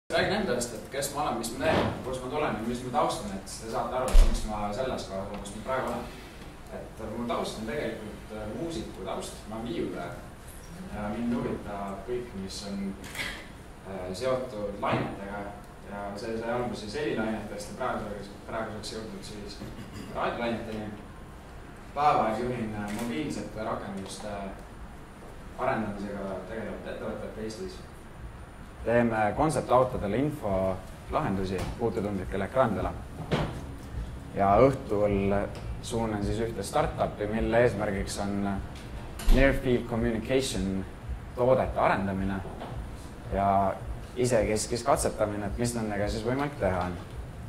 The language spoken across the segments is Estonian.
Räägin endast, et kes ma olen, mis ma teen, kus ma tulen ja mis ma taustan, et te saate aru, et miks ma selles kohas, kus ma praegu olen. Et mu taust on tegelikult muusiku taust, ma olen viiuldaja ja mind huvitab kõik, mis on seotud lainetega ja see sai alguses helilainetest ja praeguseks jõudnud siis raadiolaineteni. Päevaeg juhin mobiilsete rakenduste arendamisega tegelevat ettevõtet Eestis. Teeme kontseptautodele infolahendusi puututundlikele ekraanidele ja õhtul suunan siis ühte startupi, mille eesmärgiks on Near Field Communication toodete arendamine ja isekeskis katsetamine, et mis nendega siis võimalik teha on.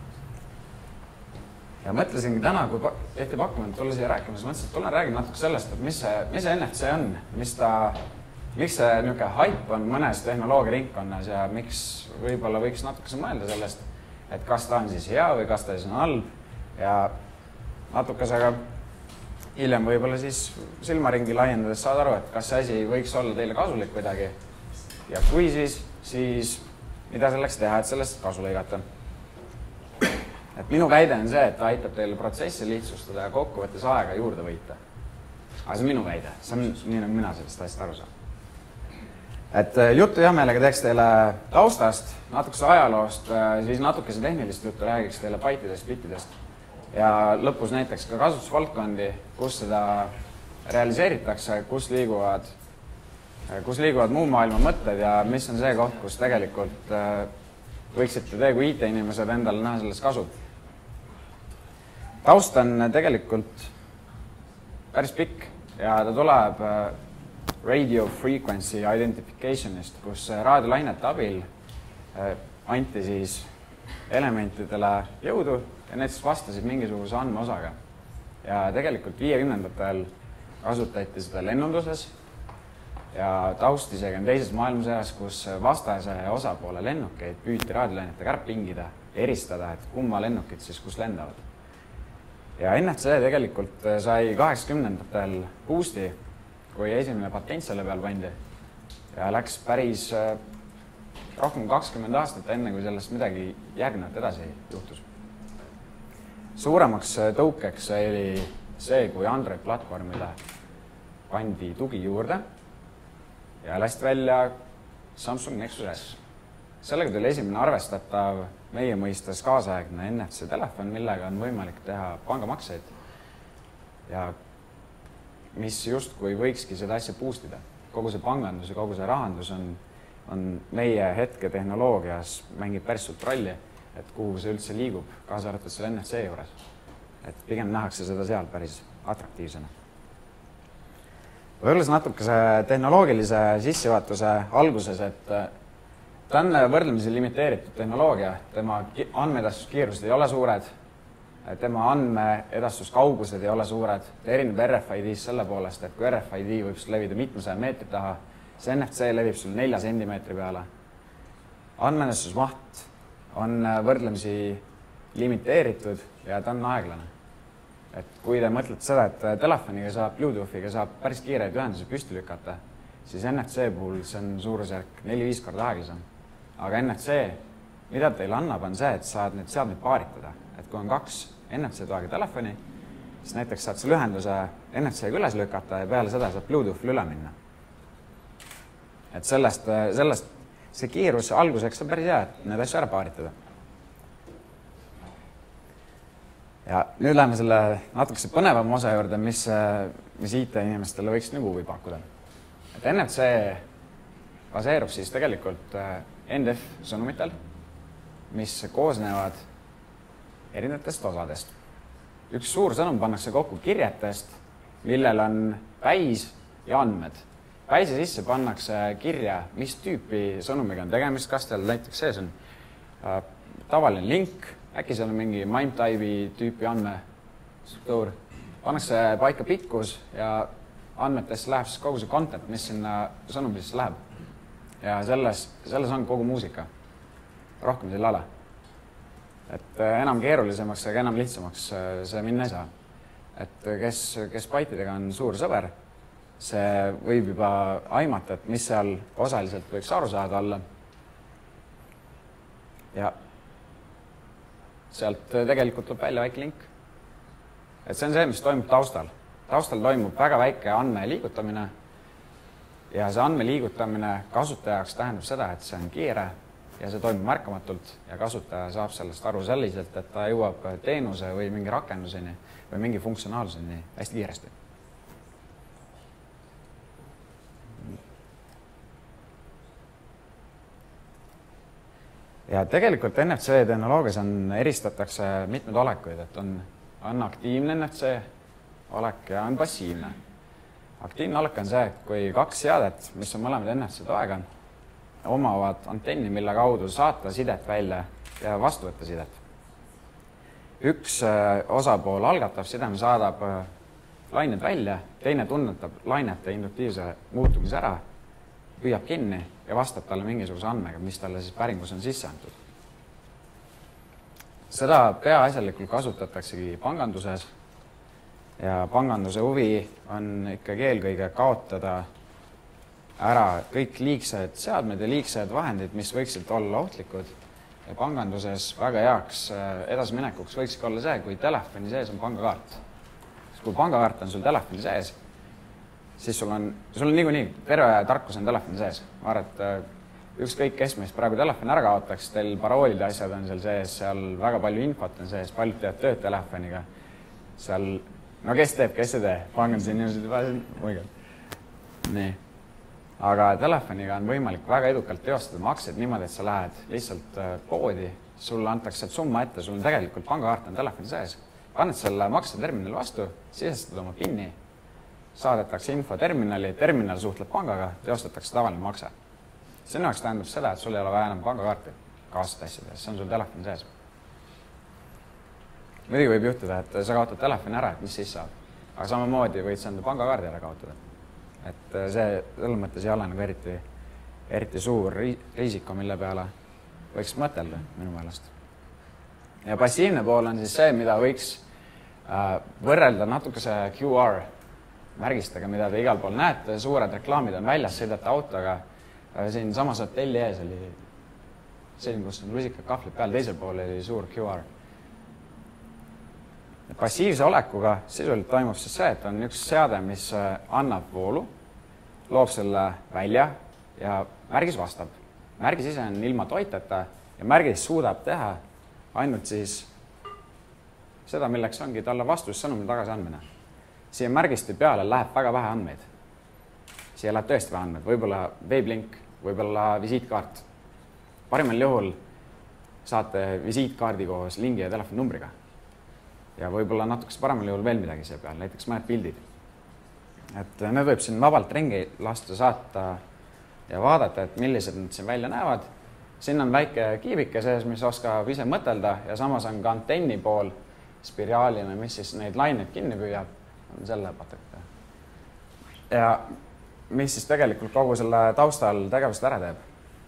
Ja mõtlesingi täna, kui tehti pakkumine, et tulla siia rääkima, siis mõtlesin, et tulen räägin natuke sellest, et mis see NFC on, miks see niisugune hype on mõnes tehnoloogiaringkonnas ja miks võib-olla võiks natukese mõelda sellest, et kas ta on siis hea või kas ta siis on halb ja natukesega hiljem võib-olla siis silmaringi laiendades saad aru, et kas see asi võiks olla teile kasulik kuidagi ja kui siis mida selleks teha, et sellest kasu lõigata. Et minu väide on see, et ta aitab teile protsessi lihtsustada ja kokkuvõttes aega juurde võita. Aga see on minu väide, see on nii, nagu mina sellest asjast aru saan. Et juttu hea meelega teeks teile taustast, natukese ajaloost, siis natukese tehnilist juttu räägiks teile baitidest, bittidest ja lõpus näiteks ka kasutusvaldkondi, kus seda realiseeritakse, kus liiguvad muu maailma mõtted ja mis on see koht, kus tegelikult võiksite te kui IT-inimesed endale näha selles kasu. Taust on tegelikult päris pikk ja ta tuleb radio frequency identificationist, kus raadiolainete abil anti siis elementidele jõudu ja need siis vastasid mingisuguse andmeosaga. Ja tegelikult 50-ndatel kasutati seda lennunduses ja taust isegi on teises maailmasõjas, kus vastase osapoole lennukeid püüti raadiolainetega ära pingida ja eristada, et kumma lennukid siis kus lendavad. Ja NFC tegelikult sai 80-ndatel boost'i, kui esimene patent selle peal pandi ja läks päris rohkem 20 aastat enne, kui sellest midagi järgnevat edasi juhtus. Suuremaks tõukeks oli see, kui Android-platvormile pandi tugi juurde ja lasti välja Samsung Nexus S. Sellega tuli esimene arvestatav meie mõistes kaasaegne NFC telefon, millega on võimalik teha pangamakseid ja mis justkui võikski seda asja boostida. Kogu see pangandus ja kogu see rahandus on meie hetke tehnoloogias mängib päris suurt rolli, et kuhu see üldse liigub, kaasa arvatud selle NFC juures. Et pigem nähakse seda seal päris atraktiivsena. Võrreldes natukese tehnoloogilise sissejuhatuse alguses, et ta on võrdlemisi limiteeritud tehnoloogia, tema andmeedastuskiirused ei ole suured, tema andmeedastuskaugused ei ole suured, ta erineb RFID-st selle poolest, et kui RFID võib sul levida mitmesaja meetri taha, see NFC levib sul 4 sentimeetri peale. Andmeedastusmaht on võrdlemisi limiteeritud ja ta on aeglane. Et kui te mõtlete seda, et telefoniga saab, Bluetoothiga saab päris kiireid ühendusi püsti lükata, siis NFC puhul see on suurusjärk 4-5 korda aeglasem. Aga NFC, mida teile annab, on see, et saad need seadmeid paaritada. Et kui on 2 NFC-toaga telefoni, siis näiteks saad selle ühenduse NFC-ga üles lükata ja peale seda saab Bluetooth'il üle minna. Et sellest see kiirus alguseks on päris hea, et need asju ära paaritada. Ja nüüd läheme selle natukese põnevam osa juurde, mis IT-inimestele võiks nagu huvi pakkuda. Et NFC baseerub siis tegelikult NDF-sõnumitel, mis koosnevad erinevatest osadest. Üks suur sõnum pannakse kokku kirjetest, millel on päis ja andmed. Päise sisse pannakse kirja, mis tüüpi sõnumiga on tegemist, kas teil näiteks sees on tavaline link, äkki seal on mingi MIME-type'i tüüpi andmestruktuur. Pannakse paika pikkus ja andmetesse läheb siis kogu see content, mis sinna sõnumisse läheb. Ja selles on kogu muusika. Rohkem selle ala. Et enam keerulisemaks ja enam lihtsamaks see minna ei saa. Et kes baitidega on suur sõber, see võib juba aimata, et mis seal osaliselt võiks aru saada olla. ja sealt tegelikult tuleb välja väike link. Et see on see, mis toimub taustal. Taustal toimub väga väike andme liigutamine ja see andme liigutamine kasutajaks tähendab seda, et see on kiire ja see toimub märkamatult ja kasutaja saab sellest aru selliselt, et ta jõuab teenuse või mingi rakenduseni või mingi funktsionaalsuseni hästi kiiresti. Ja tegelikult NFC tehnoloogias eristatakse mitmed olekuid, et on aktiivne NFC olek ja on passiivne. Aktiivne olek on see, et kui kaks seadet, mis on mõlemad NFC toega, omavad antenni, mille kaudu saata sidet välja ja vastu võtta sidet. Üks osapool algatab sideme, saadab lained välja, teine tunnetab lainete induktiivse muutumise ära, püüab kinni ja vastab talle mingisuguse andmega, mis talle siis päringus on sisse antud. Seda peaasjalikult kasutataksegi panganduses ja panganduse huvi on ikkagi eelkõige kaotada ära kõik liigsed seadmed ja liigsed vahendid, mis võiksid olla ohtlikud. Ja panganduses väga heaks edasiminekuks võikski olla see, kui telefoni sees on pangakaart. Kui pangakaart on sul telefoni sees, siis sul on niikuinii terve tarkus on telefoni sees. Ma arvan, et ükskõik kes meist praegu telefoni ära kaotaks, teil paroolid ja asjad on seal sees, seal väga palju infot on sees, paljud teevad tööd telefoniga. Seal, no kes teeb, kes ei tee, panganduse inimesed juba muigad. Nii. Aga telefoniga on võimalik väga edukalt teostada maksed niimoodi, et sa lähed lihtsalt poodi, sulle antakse sealt summa ette, sul on tegelikult pangakaart on telefoni sees. Paned selle makseterminali vastu, sisestad oma PIN-i, saadetakse info terminali, terminal suhtleb pangaga, teostatakse tavaline makse. Sinu jaoks tähendab seda, et sul ei ole vaja enam pangakaarti kaasat asjades, see on sul telefoni sees. Muidugi võib juhtuda, et sa kaotad telefoni ära, et mis siis saab. Aga samamoodi võid sa enda pangakaardi ära kaotada. Et see selles mõttes ei ole nagu eriti suur risiko, mille peale võiks mõtelda minu meelest. Ja passiivne pool on siis see, mida võiks võrrelda natukese QR märgistega, mida te igal pool näete, suured reklaamid on väljas, sõidate autoga. Siin samas hotelli ees oli selline, kus on lusikad kahvlid peal, teisel pool oli suur QR. Passiivse olekuga sisuliselt toimub siis see, et on üks seade, mis annab voolu, loob selle välja ja märgis vastab. Märgis ise on ilma toiteta ja märgis suudab teha ainult siis seda, milleks ongi talle vastussõnumi tagasi andmine. Siia märgisti peale läheb väga vähe andmeid. Siia läheb tõesti vähe andmeid, võib-olla veeblink, võib-olla visiitkaart. Parimal juhul saate visiitkaardi koos lingi ja telefoninumbriga. Ja võib-olla natukese paremal juhul veel midagi siia peal, näiteks mõned pildid. Et need võib siin vabalt ringi lasta saata ja vaadata, et millised nad siin välja näevad. Siin on väike kiivike sees, mis oskab ise mõtelda ja samas on ka antenni pool spiraalina, mis siis neid laineid kinni püüab. On selle patek. Ja mis siis tegelikult kogu selle taustal tegevust ära teeb.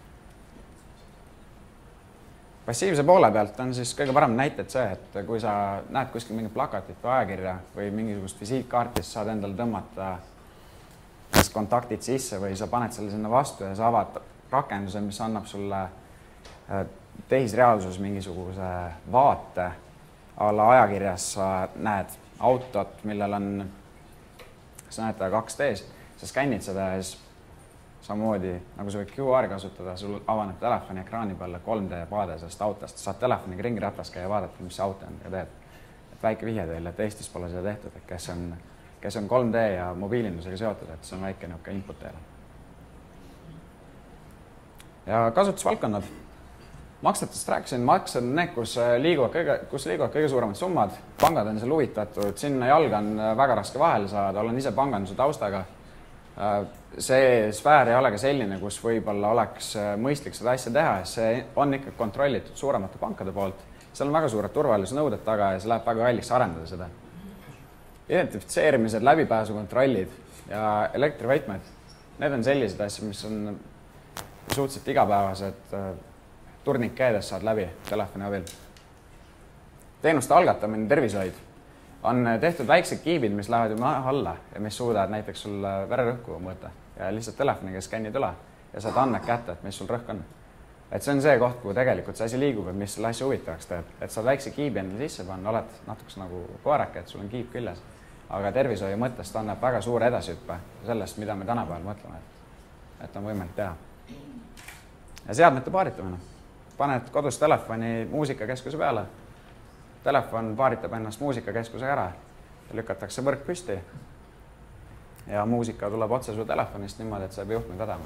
Passiivse poole pealt on siis kõige parem näited see, et kui sa näed kuskil mingit plakatit või ajakirja või mingisugust visiitkaarti, siis saad endale tõmmata kontaktid sisse või sa paned selle sinna vastu ja sa avad rakenduse, mis annab sulle tehisreaalsus mingisuguse vaate. Alla ajakirjas sa näed autot, millel on, sa näed ta 2D-s, sa skännid seda ja siis samamoodi, nagu sa võid QR kasutada, sul avaneb telefoni ekraani peale 3D vaade sellest autost. Saad telefoniga ringi ratas käia ja vaadata, mis see auto on ja teed. Et väike vihje teile, et Eestis pole seda tehtud, et kes on 3D ja mobiilindusega seotud, et see on väike niuke input teile. Ja kasutusvaldkonnad. Maksetest rääkisin, maksed on need, kus liiguvad kõige suuremad summad. Pangad on seal huvitatud, sinna jalga on väga raske vahele saada, olen ise panganduse taustaga. See sfäär ei ole ka selline, kus võib-olla oleks mõistlik seda asja teha, see on ikka kontrollitud suuremate pankade poolt. Seal on väga suured turvalisusnõuded taga ja see läheb väga kalliks arendada seda. Identifitseerimised, läbipääsukontrollid ja elektrivõtmed, need on sellised asjad, mis on suhteliselt igapäevased turnikeedes saad läbi telefoni abil. Teenuste algatamine, tervishoid. On tehtud väiksed kiibid, mis lähevad juba alla ja mis suudavad näiteks sul vererõhku mõõta ja lihtsalt telefoniga skännid üle ja saad andmed kätte, et mis sul rõhk on. et see on see koht, kuhu tegelikult see asi liigub ja mis selle asja huvitavaks teeb. Et saad väikse kiibi endale sisse panna, oled natukese nagu koerake, et sul on kiip küljes. Aga tervishoiu mõttest annab väga suure edasihüppe sellest, mida me tänapäeval mõtleme, et on võimalik teha. Ja seadmete paaritamine. Paned kodus telefoni muusikakeskuse peale. Telefon paaritab ennast muusikakeskusega ära ja lükatakse võrk püsti. Ja muusika tuleb otse su telefonist niimoodi, et sa ei pea juhtmed vedama.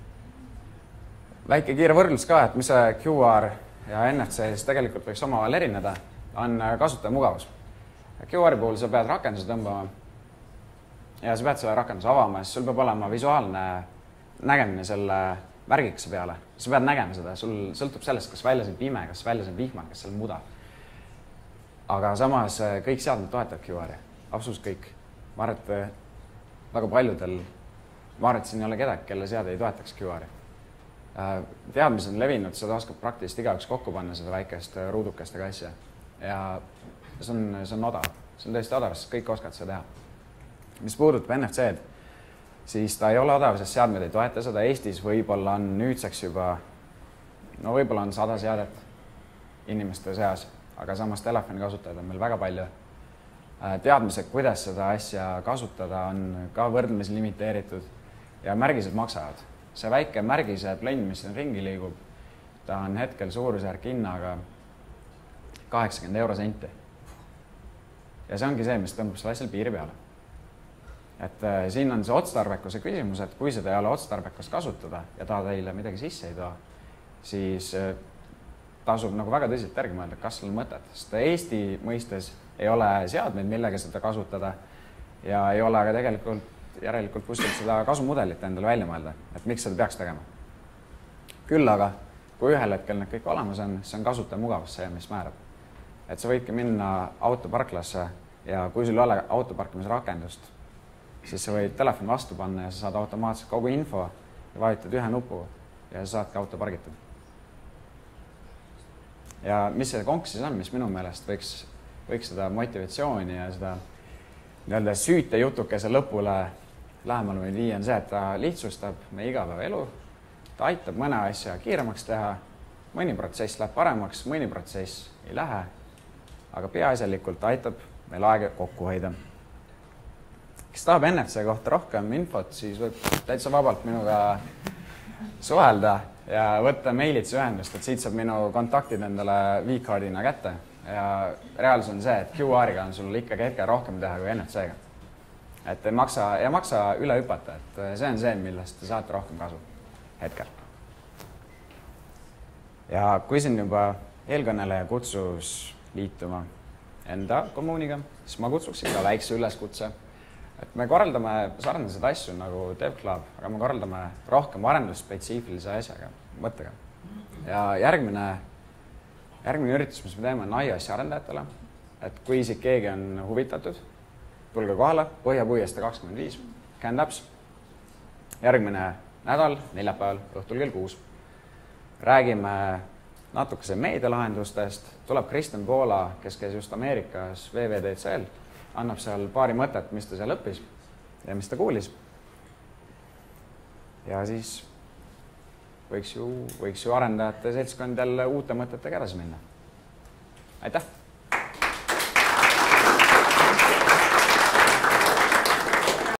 Väike kiire võrdlus ka, et mis see QR ja NFC siis tegelikult võiks omavahel erineda, on kasutaja mugavus. QR-i puhul sa pead rakenduse tõmbama ja sa pead selle rakenduse avama, siis sul peab olema visuaalne nägemine selle värgikese peale. Sa pead nägema seda, sul sõltub sellest, kas väljas on pime, kas väljas on vihmane, kas seal on muda. Aga samas kõik seadmed toetavad QR-i, absoluutselt kõik. Ma arvan, et väga paljudel, ma arvan, et siin ei ole kedagi, kelle seade ei toetaks QR-i. Teadmised on levinud, seda oskab praktiliselt igaüks kokku panna seda väikest ruudukestega asja. Ja see on odav. See on tõesti odav, sest kõik oskavad seda teha. Mis puudutab NFC-d, siis ta ei ole odav, sest seadmed ei toeta seda. Eestis võib-olla on nüüdseks juba, no võib-olla on 100 seadet inimeste seas, aga samas telefoni kasutajaid on meil väga palju. Teadmised, kuidas seda asja kasutada, on ka võrdlemisi limiteeritud ja märgised maksavad. See väike märgise plönn, mis siin ringi liigub, ta on hetkel suurusjärk hinnaga 80 eurosenti. Ja see ongi see, mis tõmbab selle asjal piiri peale. Et siin on see otstarbekuse küsimus, et kui seda ei ole otstarbekas kasutada ja ta teile midagi sisse ei too, siis tasub nagu väga tõsiselt järgi mõelda, kas seal on mõtet. Sest Eesti mõistes ei ole seadmeid, millega seda kasutada ja ei ole aga tegelikult järelikult kuskilt seda kasumudelit endale välja mõelda, et miks seda peaks tegema. Küll aga, kui ühel hetkel need kõik olemas on, see on kasutaja mugavus see, mis määrab. Et sa võidki minna autoparklasse ja kui sul ei ole autoparkimise rakendust, siis sa võid telefoni vastu panna ja sa saad automaatselt kogu info ja vajutad ühe nupu ja sa saadki auto pargitud. Ja mis see konks siis on, mis minu meelest võiks seda motivatsiooni ja seda nii-öelda süüte jutukese lõpule lähemal või nii on see, et ta lihtsustab meie igapäevaelu, ta aitab mõne asja kiiremaks teha, mõni protsess läheb paremaks, mõni protsess ei lähe, aga peaasjalikult aitab meil aega kokku hoida. Kes tahab NFC kohta rohkem infot, siis võib täitsa vabalt minuga suhelda ja võtta meilitsi ühendust, et siit saab minu kontaktid endale V-kaardina kätte. Ja reaalsus on see, et QR-iga on sul ikkagi hetkel rohkem teha kui NFC-ga. Et ei maksa üle hüpata, et see on see, millest te saate rohkem kasu hetkel. Ja kui siin juba eelkõneleja kutsus liituma enda kommuuniga, siis ma kutsuksin ka väikse üleskutse. Et me korraldame sarnaseid asju nagu DevClub, aga me korraldame rohkem arendusspetsiifilise asjaga, mõttega. Ja järgmine üritus, mis me teeme, on iOS arendajatele. Et kui isik keegi on huvitatud, tulge kohale, Põhjapuiestee 25, CanLabs. Järgmine nädal, neljapäeval, õhtul kell 6. Räägime natukese meedialahendustest. Tuleb Kristjan Poola, kes käis just Ameerikas WWDC-l, annab seal paari mõtet, mis ta seal õppis ja mis ta kuulis. Ja siis võiks ju arendajate seltskond jälle uute mõtetega edasi minna. Aitäh!